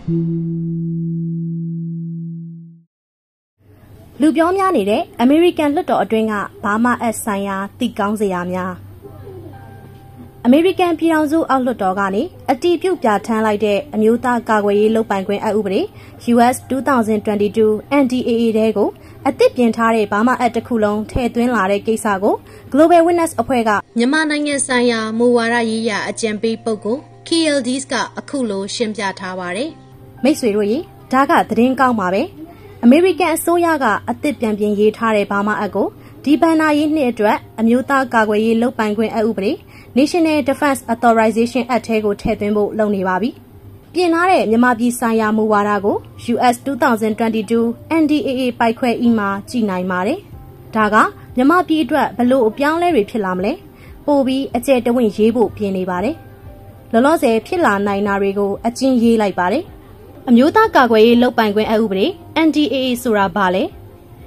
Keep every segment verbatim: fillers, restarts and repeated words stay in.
လူပြောများနေတဲ့အမေရိကန်လွှတ်တော်အတွင်းကဘာမာအက်ဆိုင်ရာတိကောင်းစရာများအမေရိကန်ပြည်ထောင်စုအောက်လွှတ်တော်ကနေအတည်ပြုပြဋ္ဌာန်းလိုက်တဲ့အမျိုးသားကာကွယ်ရေးလုပ်ပိုင်ခွင့်အက်ဥပဒေ U S twenty twenty-two N D A A တဲကိုအသစ်ပြင်ထားတဲ့ဘာမာအက်တစ်ခုလုံးထည့်သွင်းလာတဲ့ကိစ္စကို Global Witness အဖွဲ့ကမြန်မာနိုင်ငံဆိုင်ရာမူဝါဒရေးရာအကြံပေးပုဂ္ဂိုလ် Keel Dietz ကအခုလိုရှင်းပြထားပါတယ်။မိတ်ဆွေတို့ရေဒါကသတင်းကောင်းပါပဲ။အမေရိကန်အစိုးရကအသစ်ပြန်ပြင်ရေးထားတဲ့ဘာမာအက်ကိုဒီဘဏ္ဍာရေးနှစ်အတွက်အမျိုးသားကာကွယ်ရေးလုပ်ပိုင်ခွင့်အက်ဥပဒေ National Defense Authorization Act ထဲကိုထည့်သွင်းဖို့လုပ်နေပါပြီ။ပြင်လာတဲ့မြန်မာပြည်ဆိုင်ရာမူဝါဒကို U S twenty twenty-two N D A A ပိုက်ခွဲ E မှာကြည်နိုင်ပါတယ်။ဒါကမြန်မာပြည်အတွက်ဘလို့အပြောင်းလဲတွေဖြစ်လာမလဲ။ပို့ပြီးအကျယ်တဝင့်ရေးဖို့ပြင်နေပါတယ်။လောလောဆယ်ဖြစ်လာနိုင်တာတွေကိုအကျဉ်းရေးလိုက်ပါတယ်။အမျိုးသားကာကွယ်ရေးလုပ်ပိုင်ခွင့်အက်ဥပဒေ N D A A ဆိုတာဘာလဲ။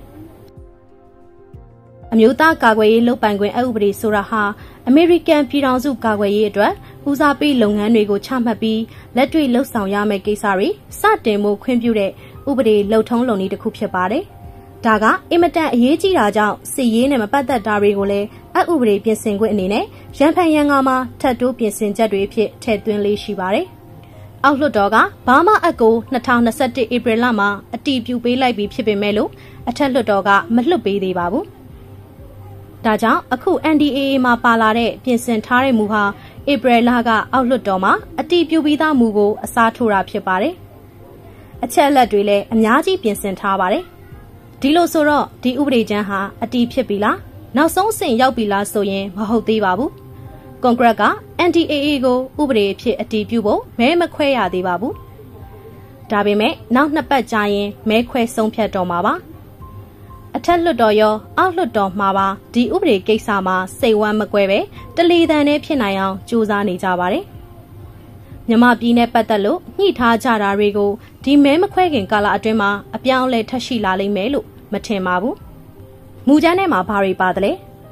အမျိုးသားကာကွယ်ရေးလုပ်ပိုင်ခွင့်အက်ဥပဒေဆိုတာဟာအမေရိကန်ပြည်ထောင်စုကာကွယ်ရေးအတွက်ဦးစားပေးလုပ်ငန်းတွေကိုချမှတ်ပြီးလက်တွေ့လှုပ်ဆောင်ရမယ့်ကိစ္စတွေစတင်ဖို့ခွင့်ပြုတဲ့ဥပဒေလှုပ်ထုံးလုပ်နည်းတစ်ခုဖြစ်ပါတယ်။ဒါကအင်မတန်အရေးကြီးတာကြောင့်စစ်ရေးနဲ့မပတ်သက်တာတွေကိုလည်းအက်ဥပဒေပြင်ဆင်ခွင့်အနေနဲ့ရန်ဖန်ရန်ကာမှာထပ်တိုးပြင်ဆင်ချက်တွေအဖြစ်ထည့်သွင်းလေးရှိပါတယ်။အောက်လွှတ်တော်ကဘာမာအက်ကိုtwenty twenty-oneဧပြီလမှာအတည်ပြုပေးလိုက်ပြီးဖြစ်ပေမဲ့လို့အထက်လွှတ်တော်ကမလွှတ်ပေးသေးပါဘူး။ဒါကြောင့်အခု N D A A မှာပါလာတဲ့ပြင်ဆင်ထားတဲ့မူဟာဧပြီလကအောက်လွှတ်တော်မှာအတည်ပြုပြီးသားမူကိုအစားထိုးတာဖြစ်ပါတယ်။အချက်အလက်တွေလည်းအများကြီးပြင်ဆင်ထားပါတယ်။ဒီလိုဆိုတော့ဒီဥပဒေကြမ်းဟာအတည်ဖြစ်ပြီလား။နောက်ဆုံးအဆင့်ရောက်ပြီလားဆိုရင်မဟုတ်သေးပါဘူး။ကွန်ဂရက်က N D A A ကိုဥပဒေအဖြစ်အတည်ပြုဖို့မဲမခွဲရသေးပါဘူး။ဒါပေမဲ့နောက်နှစ်ပတ်ကြာရင်မဲခွဲဆုံးဖြတ်တော့မှာပါ။အထက်လွှတ်တော်ရောအောက်လွှတ်တော်မှာပါဒီဥပဒေကိစ္စမှာစိတ်ဝမ်းမကွဲပဲတလီတန်နဲ့ဖြစ်နိုင်အောင်ကြိုးစားနေကြပါတယ်။မြန်မာပြည်နဲ့ပတ်သက်လို့ညှိထားကြတာတွေကိုဒီမဲမခွဲခင်ကာလအတွင်းမှာအပြောင်းအလဲထပ်ရှိလာလိမ့်မယ်လို့မထင်ပါဘူး။မူကြမ်းထဲမှာဘာတွေပါသလဲ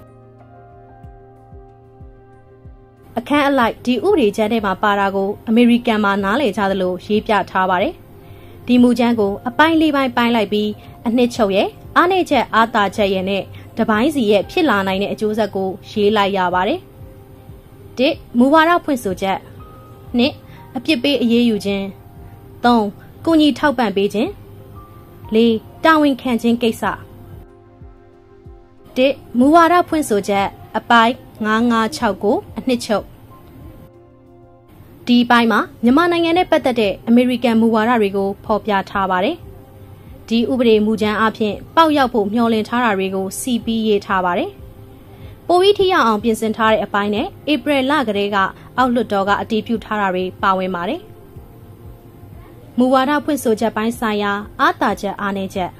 ။အခန်းအလိုက်ဒီဥပဒေကြမ်းထဲမှာပါတာကိုအမေရိကန်မှာနားလည်ကြသလိုရေးပြထားပါတယ်။ဒီမူကြမ်းကိုအပိုင်းလေးပိုင်းပိုင်းလိုက်ပြီးအနှစ်ချုပ်ရဲ့အားနည်းချက်အားသာချက်ရဲ့နဲ့တပိုင်းစီရဲ့ဖြစ်လာနိုင်တဲ့အကျိုးဆက်ကိုရေးလိုက်ရပါတယ်။တစ်မူဝါဒဖွင့်ဆိုချက်နှစ်အပြစ်ပေးအရေးယူခြင်းသုံးကုညီထောက်ပံ့ပေးခြင်းလေးတာဝန်ခံခြင်းကိစ္စတစ်မူဝါဒဖွင့်ဆိုချက်အပိုင်းfive fifty-sixကိုအနှစ်ချုပ်ဒီပိုင်းမှာမြန်မာနိုင်ငံနဲ့ပတ်သက်တဲ့အမေရိကန်မူဝါဒတွေကိုဖော်ပြထားပါတယ်။ဒီဥပဒေမူကြမ်းအဖြစ်ပေါက်ရောက်ဖို့မျှော်လင့်ထားတာတွေကိုစီပီးရေးထားပါတယ်။ပိုပြီးထိရောက်အောင်ပြင်ဆင်ထားတဲ့အပိုင်းနဲ့ဧပြီလကတည်းကအောက်လွှတ်တော်ကအတည်ပြုထားတာတွေပါဝင်ပါတယ်။မူဝါဒဖွင့်ဆိုချက်ပိုင်းဆိုင်ရာအားသာချက်အားနည်းချက်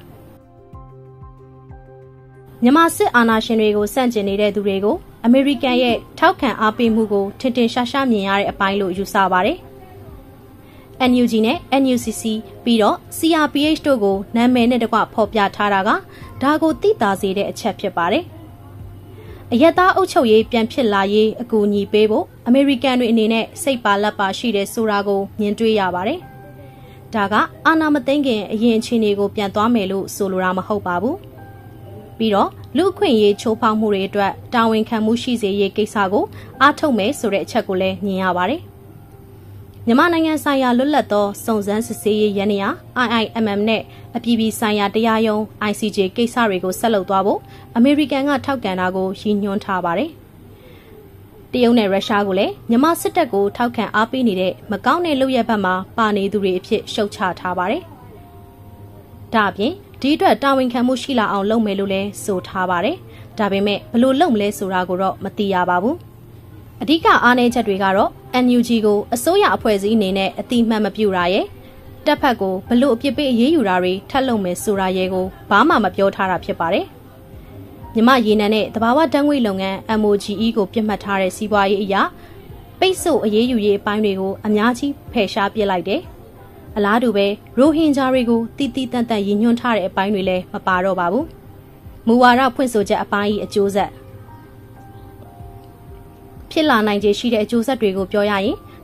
မြန်မာစစ်အာဏာရှင်တွေကိုစန့်ကျင်နေတဲ့သူတွေကိုအမေရိကန်ရဲ့ထောက်ခံအားပေးမှုကိုထင်ထင်ရှားရှားမြင်ရတဲ့အပိုင်းလို့ယူဆပါတယ်။ N U G နဲ့ N U C C ပြီးတော့ C R P H တို့ကိုနာမည်နဲ့တကွဖော်ပြထားတာကဒါကိုသိသာစေတဲ့အချက်ဖြစ်ပါတယ်။အရက်သားအုပ်ချုပ်ရေးပြန်ဖြစ်လာရေးအကူအညီပေးဖို့အမေရိကန်တွေအနေနဲ့စိတ်ပါလက်ပါရှိတဲ့ဆိုတာကိုမြင်တွေ့ရပါတယ်။ဒါကအာဏာမသိမ်းခင်အရင်အခြေအနေကိုပြန်သွားမယ်လို့ဆိုလိုတာမဟုတ်ပါဘူး။ပြီးတော့လူအခွင့်အရေးချိုးဖောက်မှုတွေအတွက်တာဝန်ခံမှုရှိစေရေးကိစ္စကိုအားထုတ်မယ်ဆိုတဲ့အချက်ကိုလည်းမြင်ရပါတယ်။မြန်မာနိုင်ငံဆိုင်ရာလွတ်လပ်သောစုံစမ်းစစ်ဆေးရေးယန္တရား I I M M နဲ့အပြည်ပြည်ဆိုင်ရာတရားရုံး I C J ကိစ္စတွေကိုဆက်လုပ်သွားဖို့အမေရိကန်ကထောက်ခံတာကိုရည်ညွှန်းထားပါတယ်။တရုတ်နဲ့ရုရှားကလည်းမြန်မာစစ်တပ်ကိုထောက်ခံအားပေးနေတဲ့မကောင်းတဲ့လုပ်ရက်ဘက်မှာပါနေသူတွေအဖြစ်ရှုတ်ချထားပါတယ်။ဒါအပြင်ဒီအတွက်တာဝန်ခံမှုရှိလာအောင်လုပ်မယ်လို့လည်းဆိုထားပါတယ်။ဒါပေမဲ့ဘယ်လိုလုပ်မလဲဆိုတာကိုတော့မသိရပါဘူး။အဓိကအားနည်းချက်တွေကတော့N U G ကိုအစိုးရအဖွဲ့အစည်းအနေနဲ့အတိအမှတ်မပြုတာရဲ့တပ်ဖက်ကိုဘလို့အပြစ်ပေးအရေးယူတာတွေထပ်လုပ်မယ်ဆိုတာရဲ့ကိုဘာမှမပြောထားတာဖြစ်ပါတယ်။မြမရေနံနဲ့တဘာဝတန်းငွေလုပ်ငန်း M O G E ကိုပြစ်မှတ်ထားတဲ့စီးပွားရေးအရာပိတ်ဆို့အရေးယူရေးအပိုင်းတွေကိုအများကြီးဖယ်ရှားပစ်လိုက်တယ်။အလားတူပဲရိုဟင်ဂျာတွေကိုတီတီတန်တန်ရည်ညွှန်းထားတဲ့အပိုင်းတွေလည်းမပါတော့ပါဘူး။မူဝါဒဖွင့်ဆိုချက်အပိုင်းကြီးအကျိုးဆက်ဖြစ်လာနိုင်ခြေရှိတဲ့အကျိုးဆက်တွေကိုပြောရရင်ဒီ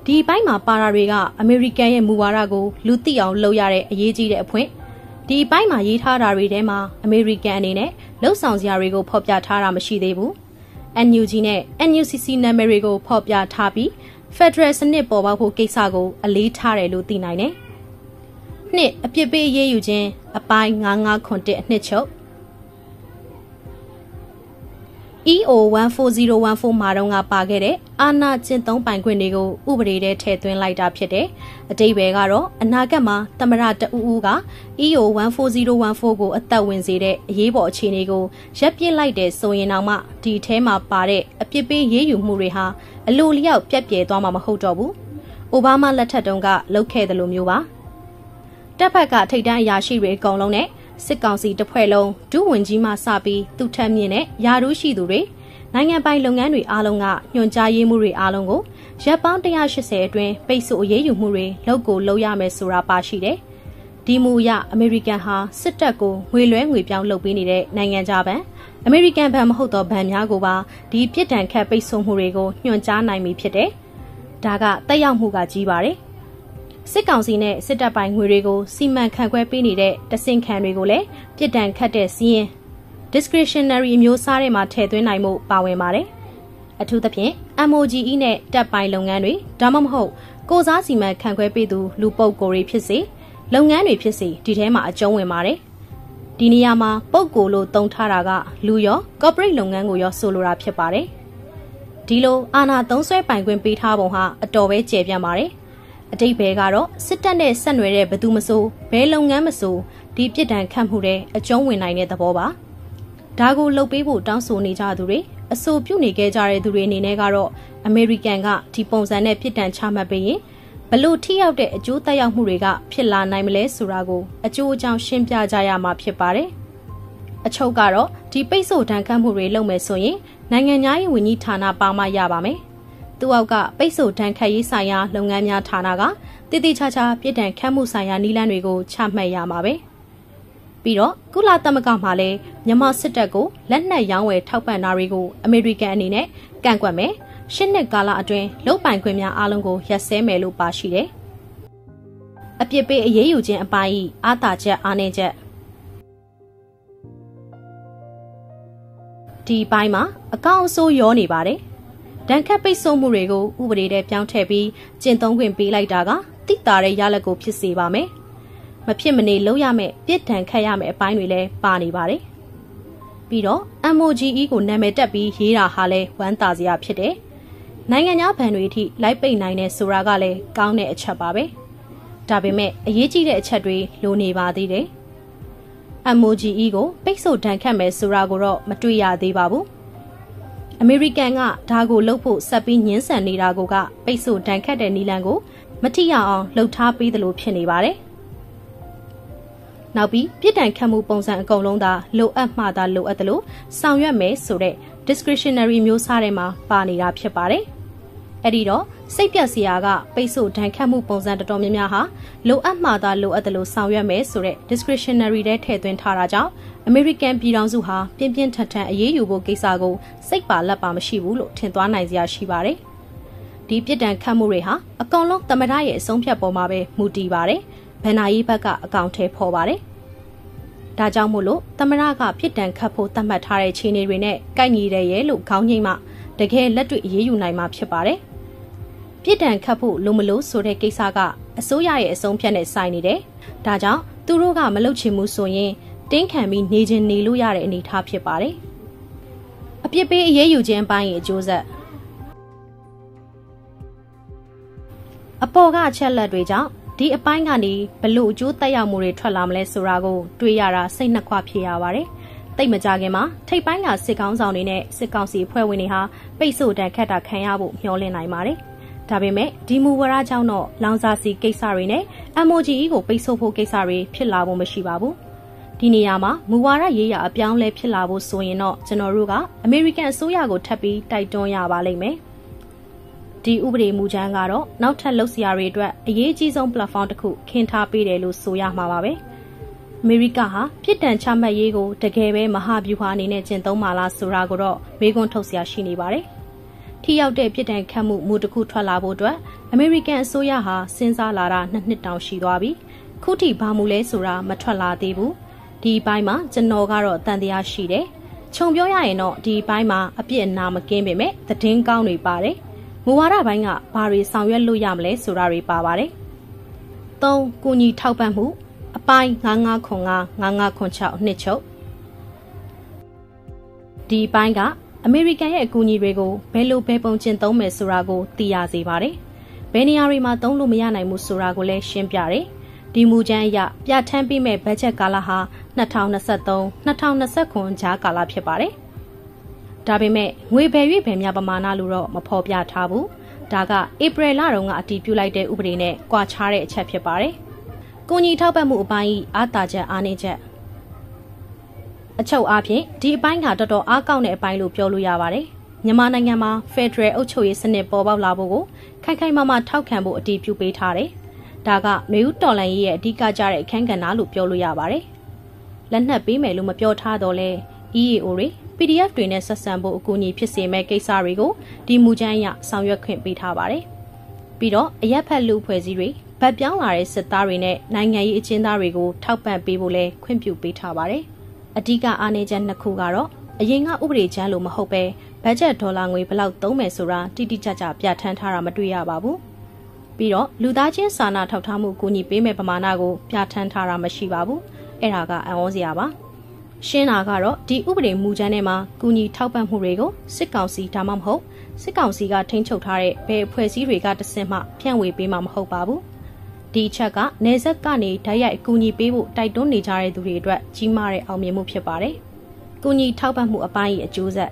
ဒီပိုင်းမှာပါရာတွေကအမေရိကန်ရဲ့မူဝါဒကိုလူသိအောင်လုပ်ရတဲ့အရေးကြီးတဲ့အဖွင့်ဒီပိုင်းမှာရေးထားတာတွေထဲမှာအမေရိကန်အနေနဲ့လှုပ်ဆောင်စရာတွေကိုဖော်ပြထားတာမရှိသေးဘူး N U G နဲ့ N U C C နာမည်တွေကိုဖော်ပြထားပြီး Federal စနစ်ပေါ်ပေါက်ဖို့ကိစ္စကိုအလေးထားတယ်လို့သိနိုင်တယ်နှစ်အပြစ်ပေးအရေးယူခြင်းအပိုင်းငါးငါးခွန်တစ်အနှစ်ချုပ် E O one four zero one four မှာတော့ငါပါခဲ့တဲ့အာဏာကျင့်သုံးပိုင်ခွင့်တွေကိုဥပဒေထဲထည့်သွင်းလိုက်တာဖြစ်တယ်။အတိတ်ဘယ်ကတော့အနာဂတ်မှာသမရတအူးဦးက E O one four zero one four ကိုအသက်ဝင်စေတဲ့အရေးပေါ်အခြေအနေကိုရပ်ပစ်လိုက်တဲ့ဆိုရင်တော့မှဒီထဲမှာပါတဲ့အပြစ်ပေးရေးယူမှုတွေဟာအလိုလျောက်ပြက်ပြဲသွားမှာမဟုတ်တော့ဘူး။အိုဘားမားလက်ထက်တုန်းကလုပ်ခဲ့တယ်လို့မျိုးပါ။တပ်ဖက်ကထိတ်တန်းအရာရှိတွေအကုန်လုံးနဲ့စစ်ကောင်စီတစ်ဖွဲ့လုံးဒုဝန်ကြီးမှစပြီးသူထက်မြင့်တဲ့ယာရုရှိသူတွေနိုင်ငံပိုင်လုပ်ငန်းတွေအားလုံးကညွှန်ကြားရေးမှုတွေအားလုံးကိုရပ်ပေါင်းone eightyအတွင်းပိတ်ဆို့အရေးယူမှုတွေလုပ်ကိုလုပ်ရမယ်ဆိုတာပါရှိတယ်။ဒီမူအရအမေရိကန်ဟာစစ်တပ်ကိုငွေလွှဲငွေပြောင်းလုပ်ပေးနေတဲ့နိုင်ငံခြားဘဏ်အမေရိကန်ဘဏ်မဟုတ်သောဘဏ်များကိုပါဒီပြစ်ဒဏ်ခတ်ပိတ်ဆို့မှုတွေကိုညွှန်ကြားနိုင်ပြီဖြစ်တယ်။ဒါကတက်ရောက်မှုကကြီးပါတယ်။စစ်ကောင်စီနဲ့စစ်တပ်ပိုင်ငွေတွေကိုစီမံခန့်ခွဲပေးနေတဲ့တဆင့်ခံတွေကိုလည်းပြစ်ဒဏ်ခတ်တဲ့စီးရင် discretionary အမျိုးအစားတွေမှာထည့်သွင်းနိုင်မှုပါဝင်ပါတယ်။အထူးသဖြင့် M O G E နဲ့တပ်ပိုင်လုပ်ငန်းတွေဒါမှမဟုတ်ကိုစားစီမံခန့်ခွဲပေးသူလူပုဂ္ဂိုလ်တွေဖြစ်စေလုပ်ငန်းတွေဖြစ်စေဒီထဲမှာအကျုံးဝင်ပါတယ်။ဒီနေရာမှာပုဂ္ဂိုလ်လို့သုံးထားတာကလူရော corporate လုပ်ငန်းကိုရောဆိုလိုတာဖြစ်ပါတယ်။ဒီလိုအာဏာသုံးစွဲပိုင်ခွင့်ပေးထားပုံဟာအတော်ပဲကျယ်ပြန့်ပါတယ်။အတိတ်ဘယ်ကတော့စစ်တပ်နဲ့ဆက်နွယ်တဲ့ဘသူမဆိုဘယ်လုပ်ငန်းမဆိုဒီပြစ်ဒဏ်ခတ်မှုတဲ့အကျုံးဝင်နိုင်တဲ့သဘောပါဒါကိုလှုပ်ပေးဖို့တောင်းဆိုနေကြသူတွေအဆိုပြုနေကြတဲ့သူတွေအနေနဲ့ကတော့အမေရိကန်ကဒီပုံစံနဲ့ပြစ်ဒဏ်ချမှတ်ပေးရင်ဘလို့ထိရောက်တဲ့အကျိုးသက်ရောက်မှုတွေကဖြစ်လာနိုင်မလဲဆိုတာကိုအကျိုးအကြောင်းရှင်းပြကြရမှာဖြစ်ပါတယ်အချုပ်ကတော့ဒီပိတ်ဆို့ဒဏ်ခတ်မှုတွေလုပ်မယ်ဆိုရင်နိုင်ငံသားရေးဝန်ကြီးဌာနပါမှရပါမယ်သူအောက်ကပိတ်ဆို့ဒဏ်ခတ်ရေးဆိုင်ရာလုပ်ငန်းများဌာနကတည်တည်ချာချာပြစ်ဒဏ်ခတ်မှုဆိုင်ရာနည်းလမ်းတွေကိုချမှတ်ရမှာပဲပြီးတော့ကုလသမဂ္ဂမှလည်းမြန်မာစစ်တပ်ကိုလက်နက်ရောင်းဝယ်ထောက်ပံ့တာတွေကိုအမေရိကန်အနေနဲ့ကန့်ကွက်မယ်ရှစ်နှစ်ကာလအတွင်းလုံပိုင်ခွင့်များအားလုံးကိုရပ်စဲမယ်လို့ပါရှိတယ်အပြစ်ပေးအရေးယူခြင်းအပိုင်းဤအာသာချက်အားနည်းချက်ဒီပိုင်းမှာအကောင့်အဆိုးရောနေပါတယ်ဒဏ်ခတ်ပိတ်ဆို့မှုတွေကိုဥပဒေထဲပြောင်းထည့်ပြီးကျင့်သုံးခွင့်ပေးလိုက်တာကတိတာတဲ့ရလဒ်ကိုဖြစ်စေပါမယ်။မဖြစ်မနေလုပ်ရမယ့်ပြစ်ဒဏ်ခတ်ရမယ့်အပိုင်းတွေလည်းပါနေပါတယ်။ပြီးတော့ M O G E ကိုနာမည်တက်ပြီးရေးတာဟာလည်းဝမ်းသာစရာဖြစ်တယ်။နိုင်ငံခြားဘဏ်တွေအထိလိုက်ပိတ်နိုင်တဲ့ဆိုတာကလည်းကောင်းတဲ့အချက်ပါပဲ။ဒါပေမဲ့အရေးကြီးတဲ့အချက်တွေလိုနေပါသေးတယ်။ M O G E ကိုပိတ်ဆို့ဒဏ်ခတ်မယ်ဆိုတာကိုတော့မတွေ့ရသေးပါဘူး။အမေရိကန်ကဒါကိုလှုပ်ဖို့ဆက်ပြီးညှင်းဆန်နေတာကိုကပိတ်ဆို့ဒဏ်ခတ်တဲ့နီလန်ကိုမထိရအောင်လှုပ်ထားပေးသလိုဖြစ်နေပါတယ်။နောက်ပြီးပြစ်ဒဏ်ခတ်မှုပုံစံအကုန်လုံးသာလိုအပ်မှသာလိုအပ်သလိုဆောင်ရွက်မယ်ဆိုတဲ့ discretionary မျိုးစားထဲမှာပါနေတာဖြစ်ပါတယ်။အဲ့ဒီတော့စိတ်ပြက်စရာကပိတ်ဆို့ဒဏ်ခတ်မှုပုံစံတော်တော်များများဟာလိုအပ်မှသာလိုအပ်သလိုဆောင်ရွက်မယ်ဆိုတဲ့ discretionary ထဲထည့်သွင်းထားတာကြောင့်အမေရိကန်ပြည်ထောင်စုဟာပြင်းပြင်းထန်ထန်အရေးယူဖို့ကိစ္စကိုစိတ်ပါလက်ပါမရှိဘူးလို့ထင်သွားနိုင်စရာရှိပါတယ်။ဒီပြစ်ဒဏ်ခတ်မှုတွေဟာအကောင်လုံးသမ္မတရဲ့အဆုံးဖြတ်ပေါ်မှာပဲမူတည်ပါတယ်။ဗန်နာရေးဘက်ကအကောင့်ထဲပေါ်ပါတယ်။ဒါကြောင့်မို့လို့သမ္မတကပြစ်ဒဏ်ခတ်ဖို့သတ်မှတ်ထားတဲ့ခြေနေတွေနဲ့ကိုက်ညီတဲ့ရဲ့လို့ခေါင်းငိမ့်မှတကယ်လက်တွေ့အရေးယူနိုင်မှာဖြစ်ပါတယ်။ပြစ်ဒဏ်ခတ်ဖို့လိုမလို့ဆိုတဲ့ကိစ္စကအစိုးရရဲ့အဆုံးဖြတ်နဲ့ဆိုင်နေတယ်။ဒါကြောင့်သူတို့ကမလုပ်ချင်ဘူးဆိုရင်တင်းခံပြီးနေခြင်းနေလို့ရတဲ့အနေအထားဖြစ်ပါတယ်။အပြစ်ပေးအရေးယူခြင်းအပိုင်းရဲ့အကျိုးဆက်အပေါ်ကအချက်လက်တွေကြောင့်ဒီအပိုင်းကနေဘလို့အကျိုးသက်ရောက်မှုတွေထွက်လာမလဲဆိုတာကိုတွေးရတာစိတ်နှခွဖြစ်ရပါတယ်။တိတ်မကြခင်မှာထိပ်ပိုင်းကစစ်ကောင်းဆောင်တွေနဲ့စစ်ကောင်စီဖွဲ့ဝင်တွေဟာပိတ်ဆို့တန်ခတ်တာခံရဖို့မျှော်လင့်နိုင်ပါတယ်။ဒါပေမဲ့ဒီမူဝါဒကြောင့်တော့လောင်စာစီကိစ္စတွေနဲ့ M O G E ကိုပိတ်ဆို့ဖို့ကိစ္စတွေဖြစ်လာဖို့မရှိပါဘူး။ဒီနေရာမှာမူဝါဒရေးရာအပြောင်းလဲဖြစ်လာဖို့ဆိုရင်တော့ကျွန်တော်တို့ကအမေရိကန်အစိုးရကိုထပ်ပြီးတိုက်တွန်းရပါလိမ့်မယ်။ဒီဥပဒေမူကြမ်းကတော့နောက်ထပ်လှုပ်ရှားတွေအတွက်အရေးကြီးဆုံး platform တစ်ခုခင်းထားပေးတယ်လို့ဆိုရမှာပါပဲ။အမေရိကဟာပြစ်ဒဏ်ချမှတ်ရေးကိုတကယ်ပဲမဟာဗျူဟာအနေနဲ့ကျင့်သုံးမှာလားဆိုတာကိုတော့မေးခွန်းထုတ်စရာရှိနေပါတယ်။ထိရောက်တဲ့ပြစ်ဒဏ်ခတ်မှုမူတစ်ခုထွက်လာဖို့အတွက်အမေရိကန်အစိုးရဟာစဉ်းစားလာတာနှစ်နှစ်တောင်ရှိသွားပြီခုထိဘာမှုလဲဆိုတာမထွက်လာသေးဘူးဒီဘိုင်းမှာကျွန်တော်ကတော့တန်တရားရှိတယ်ခြုံပြောရရင်တော့ဒီဘိုင်းမှာအပြစ်အနာမကင်းပေမဲ့သတင်းကောင်းတွေပါတယ်မူဝါဒဘိုင်းကဘာတွေဆောင်ရွက်လို့ရမလဲဆိုတာတွေပါပါတယ်သုံးကူညီထောက်ပံ့မှုအပိုင်းငါးငါးခွန်ငါးငါးငါးခွန်၆နှစ်ချုပ်ဒီဘိုင်းကအမေရိကန်ရဲ့အကူအညီတွေကိုဘယ်လိုဘယ်ပုံကျင့်သုံးမယ်ဆိုတာကိုသိရစေပါတယ်ဘယ်နေရာတွေမှာသုံးလို့မရနိုင်ဘူးဆိုတာကိုလည်းရှင်းပြတယ်ဒီမူကြမ်းအရပြဋ္ဌာန်းပေးမဲ့ဘတ်ဂျက်ကာလဟာနှစ်ထောင်နှစ်ဆသုံး နှစ်ထောင်နှစ်ဆယ်ခွန်ကြားကာလဖြစ်ပါတယ်ဒါပေမဲ့ငွေဘယ်၍ဘယ်များပမာဏလို့တော့မဖော်ပြထားဘူးဒါကဧပြီလတုန်းကအတည်ပြုလိုက်တဲ့ဥပဒေနဲ့ကွာခြားတဲ့အချက်ဖြစ်ပါတယ်ကူညီထောက်ပံ့မှုအပိုင်းအားသာချက်အားနည်းချက်အချုပ်အားဖြင့်ဒီအပိုင်းကတော်တော်အားကောင်းတဲ့အပိုင်းလို့ပြောလို့ရပါတယ်မြန်မာနိုင်ငံမှာ Federal အုပ်ချုပ်ရေးစနစ်ပေါ်ပေါက်လာဖို့ကိုခိုင်ခိုင်မာမာထောက်ခံဖို့အတည်ပြုပေးထားတယ်ဒါကမျိုးဦးတော်လှန်ရေးရဲ့အဓိကကျတဲ့အခန်းကဏ္ဍလို့ပြောလို့ရပါတယ်လက်နက်ပေးမယ်လို့မပြောထားတော့လဲ E A O တွေ P D F တွေနဲ့ဆက်ဆံဖို့အကူအညီဖြစ်စေမဲ့ကိစ္စတွေကိုဒီမူကြမ်းအရဆောင်ရွက်ခွင့်ပေးထားပါတယ်ပြီးတော့အရက်ဖက်လူဖွဲ့စည်းတွေဗတ်ပြောင်းလာတဲ့စစ်သားတွေနဲ့နိုင်ငံရေးအကျဉ်းသားတွေကိုထောက်ပံ့ပေးဖို့လဲခွင့်ပြုပေးထားပါတယ်အဓိကအားနည်းချက်နှစ်ခုကတော့အရင်ကဥပဒေချမ်းလို့မဟုတ်ပဲဘတ်ဂျက်ဒေါ်လာငွေဘယ်လောက်သုံးမယ်ဆိုတာတိတိကျကျပြဋ္ဌာန်းထားတာမတွေ့ရပါဘူးပြီးတော့လူသားချင်းစာနာထောက်ထားမှုကူညီပေးမဲ့ပမာဏကိုပြဋ္ဌာန်းထားတာမရှိပါဘူးအဲ့ဒါကအံ့ဩစရာပါရှင်းတာကတော့ဒီဥပဒေမူကြမ်းထဲမှာကူညီထောက်ပံ့မှုတွေကိုစစ်ကောင်စီဒါမှမဟုတ်စစ်ကောင်စီကထိန်းချုပ်ထားတဲ့ဘယ်အဖွဲ့အစည်းတွေကတဆင့်မှဖြန့်ဝေပေးမှာမဟုတ်ပါဘူးဒီချက်ကနေဆက်ကနေဓာတ်ရိုက်အကူအညီပေးဖို့တိုက်တွန်းနေကြတဲ့သူတွေအတွက်ကြီးမားတဲ့အောင်မြင်မှုဖြစ်ပါတယ်။ကူညီထောက်ပံ့မှုအပိုင်းရဲ့အကျိုးဆက်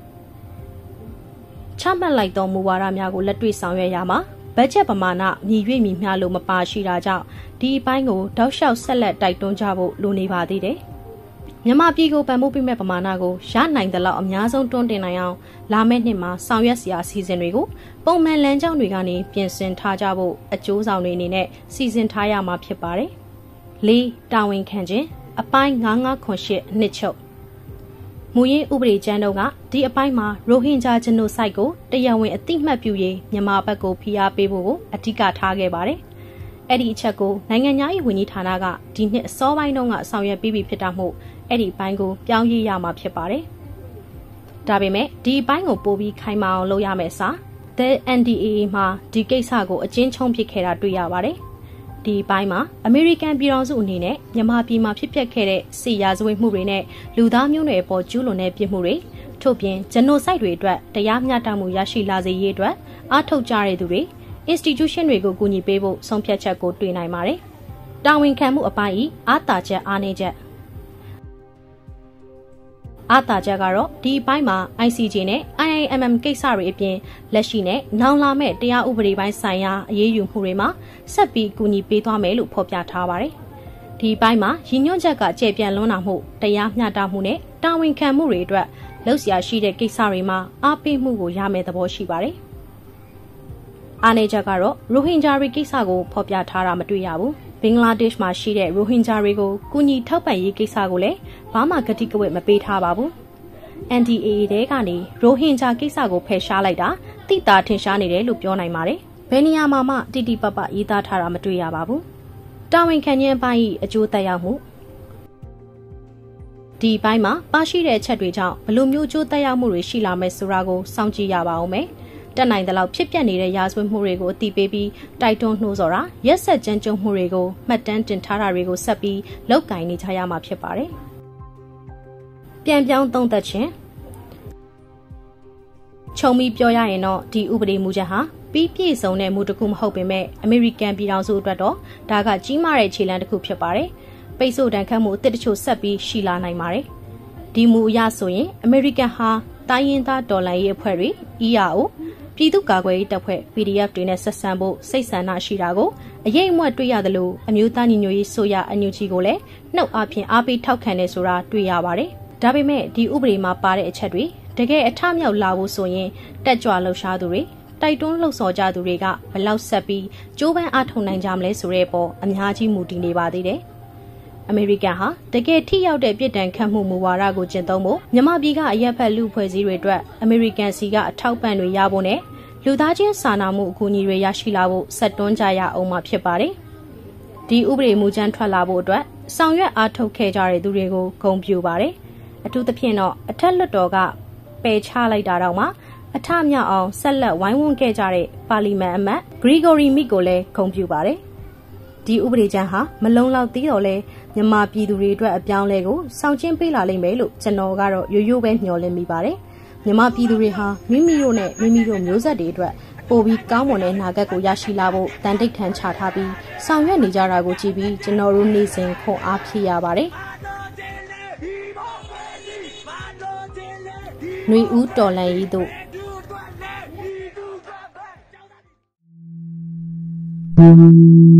ချမှတ်လိုက်သောမူဝါဒများကိုလက်တွေ့ဆောင်ရွက်ရမှာဘတ်ဂျက်ပမာဏမြည်၍မြည်များလို့မပါရှိတာကြောင့်ဒီအပိုင်းကိုတောက်လျှောက်ဆက်လက်တိုက်တွန်းကြဖို့လိုနေပါသေးတယ်။မြန်မာပြည်ကိုပံ့ပိုးပေးမဲ့ပမာဏကိုရနိုင်သလောက်အများဆုံးတွန်းတင်နိုင်အောင်လာမယ့်နှစ်မှာဆောင်ရွက်စရာအစီအစဉ်တွေကိုပုံမှန်လမ်းကြောင်းတွေကနေပြင်ဆင်ထားကြဖို့အကျိုးဆောင်တွေအနေနဲ့စီစဉ်ထားရမှာဖြစ်ပါတယ်။လေးတာဝန်ခံခြင်းအပိုင်းငါးငါးခွန်ရှစ်နှစ်ချုပ်မူရင်းဥပဒေကျမ်းတော့ကဒီအပိုင်းမှာရိုဟင်ဂျာဂျနိုဆိုက်ကိုတရားဝင်အသိမှတ်ပြုရေးမြန်မာဘက်ကိုဖိအားပေးဖို့ကိုအဓိကထားခဲ့ပါတယ်။အဲ့ဒီအချက်ကိုနိုင်ငံသားရေးဝန်ကြီးဌာနကဒီနှစ်အစောပိုင်းတုန်းကဆောင်ရွက်ပြီးပြီဖြစ်တာမို့အဲ့ဒီအပိုင်းကိုပြောင်းရည်ရမှာဖြစ်ပါတယ်။ဒါပေမဲ့ဒီအပိုင်းကိုပို့ပြီးခိုင်မာအောင်လုပ်ရမယ်စာ The N D A A မှာဒီကိစ္စကိုအကျဉ်းချုံးဖြစ်ခဲ့တာတွေ့ရပါတယ်။ဒီအပိုင်းမှာအမေရိကန်ပြည်ထောင်စုအနေနဲ့မြန်မာပြည်မှာဖြစ်ပျက်ခဲ့တဲ့စစ်ရာဇဝတ်မှုတွေနဲ့လူသားမျိုးနွယ်အပေါ်ကျူးလွန်တဲ့ပြစ်မှုတွေထို့ပြင်ဂျနိုဆိုက်တွေအတွက်တရားမျှတမှုရရှိလာစေရေးအတွက်အားထုတ်ကြတဲ့သူတွေ institution တွေကိုကူညီပေးဖို့ဆုံးဖြတ်ချက်ကိုတွေ့နိုင်ပါတယ်။တာဝန်ခံမှုအပိုင်းအားသာချက်အားနည်းချက်အားသာချက်ကတော့ဒီအပိုင်းမှာ I C J နဲ့ I I M M ကိစ္စတွေအပြင်လက်ရှိနဲ့နောင်လာမဲ့တရားဥပဒေပိုင်းဆိုင်ရာအရေးယူမှုတွေမှာဆက်ပြီးကူညီပေးသွားမယ်လို့ဖော်ပြထားပါတယ်။ဒီအပိုင်းမှာရည်ညွှန်းချက်ကကျေပြန့်လွန်းတာမှုတရားမျှတမှုနဲ့တာဝန်ခံမှုတွေအတွက်လှုပ်ရှားရှိတဲ့ကိစ္စတွေမှာအားပေးမှုကိုရမယ်သဘောရှိပါတယ်။အားနည်းချက်ကတော့ရိုဟင်ဂျာတွေကိစ္စကိုဖော်ပြထားတာမတွေ့ရဘူး။ဘင်္ဂလားဒေ့ရှ်မှာရှိတဲ့ရိုဟင်ဂျာတွေကိုကူညီထောက်ပံ့ရေးကိစ္စကိုလည်းဘာမှကတိကဝတ်မပေးထားပါဘူး။ N D A A တဲကနေရိုဟင်ဂျာကိစ္စကိုဖယ်ရှားလိုက်တာတိတာထင်ရှားနေတယ်လို့ပြောနိုင်ပါတယ်။ဘယ်နေရာမှာမှတိတိပပရေးသားထားတာမတွေ့ရပါဘူး။တာဝန်ခံခြင်းအပိုင်းအကျိုးသက်ရောက်မှုဒီအပိုင်းမှာပါရှိတဲ့အချက်တွေကြောင့်ဘယ်လိုမျိုးကျိုးသက်ရောက်မှုတွေရှိလာမယ်ဆိုတာကိုစောင့်ကြည့်ရပါအောင်မယ်။တက်နိုင်တဲ့လောက်ဖြစ်ပျက်နေတဲ့ရာဇဝတ်မှုတွေကိုအတိပေးပြီးတိုက်တွန်းနှိုးဆော်တာရက်ဆက်ကြမ်းကြုတ်မှုတွေကိုမှတ်တမ်းတင်ထားတာတွေကိုဆက်ပြီးလုပ်ကင်နေကြရမှာဖြစ်ပါတယ်။ပြန်ပြောင်းသုံးသပ်ခြင်းခြုံပြီးပြောရရင်တော့ဒီဥပဒေမူချက်ဟာပြီးပြည့်စုံတဲ့မူတစ်ခုမဟုတ်ပေမဲ့အမေရိကန်ပြည်ထောင်စုအတွက်တော့ဒါကကြီးမားတဲ့ခြေလှမ်းတစ်ခုဖြစ်ပါတယ်။ပိတ်ဆို့တန်ခတ်မှုအသစ်တချို့ဆက်ပြီးရှိလာနိုင်ပါတယ်။ဒီမူအရဆိုရင်အမေရိကန်ဟာတိုင်းရင်းသားဒေါ်လာရေးအဖွဲ့တွေ E A O ပြည်သူ့ကာကွယ်ရေးတပ်ဖွဲ့ P D F တွေနဲ့ဆက်ဆံဖို့စိတ်ဆန္ဒရှိတာကိုအရေးအမွတ်တွေ့ရသလိုအမျိုးသားညီညွတ်ရေးဆိုရအန်ယူဂျီကိုလည်းနှုတ်အားဖြင့်အားပေးထောက်ခံနေဆိုတာတွေ့ရပါတယ်။ဒါပေမဲ့ဒီဥပဒေမှာပါတဲ့အချက်တွေတကယ်အထမြောက်လာဖို့ဆိုရင်တက်ကြွလှုပ်ရှားသူတွေတိုက်တွန်းလှုပ်ဆော်ကြသူတွေကဘလောက်ဆက်ပြီးကြိုးပမ်းအားထုတ်နိုင်ကြမလဲဆိုတဲ့ပေါ်အများကြီးမူတည်နေပါသေးတယ်။အမေရိကန်ဟာတကယ်ထိရောက်တဲ့ပြည်တံခတ်မှုမူဝါဒကိုကျင့်သုံးဖို့မြန်မာပြည်ကအရက်ဖက်လူဖွဲ့စည်းတွေအတွက်အမေရိကန်စီကအထောက်ပံ့တွေရဖို့နဲ့လူသားချင်းစာနာမှုအကူအညီတွေရရှိလာဖို့ဆက်တွန်းကြရအောင်မှာဖြစ်ပါတယ်။ဒီဥပဒေမူကြမ်းထွက်လာဖို့အတွက်ဆောင်ရွက်အားထုတ်ခဲ့ကြတဲ့သူတွေကိုဂုဏ်ပြုပါတယ်။အထူးသဖြင့်တော့အထက်လွှတ်တော်ကပယ်ချလိုက်တာတော့မှအထမြောက်အောင်ဆက်လက်ဝိုင်းဝန်းခဲ့ကြတဲ့ပါလီမန်အမတ်ဂရီဂိုရီမီကိုလည်းဂုဏ်ပြုပါတယ်။ဒီဥပဒေကြမ်းဟာမလုံလောက်သေးတော့လဲမြန်မာပြည်သူတွေအတွက်အပြောင်းလဲကိုဆောင်ကျဉ်ပေးလာလိမ့်မယ်လို့ကျွန်တော်ကတော့ရိုးရိုးပဲမျှော်လင့်မိပါတယ်။မြန်မာပြည်သူတွေဟာမိမိတို့နဲ့မိမိတို့မျိုးဆက်တွေအတွက်ပိုပြီးကောင်းမွန်တဲ့နာဂတ်ကိုရရှိလာဖို့တန်တိတ်ထန်ချထားပြီးဆောင်ရွက်နေကြတာကိုကြည့်ပြီးကျွန်တော်တို့နေ့စဉ်ခွန်အားဖြစ်ရပါတယ်။နှွေဦးတော်လန်ရေးတို့ Thank you.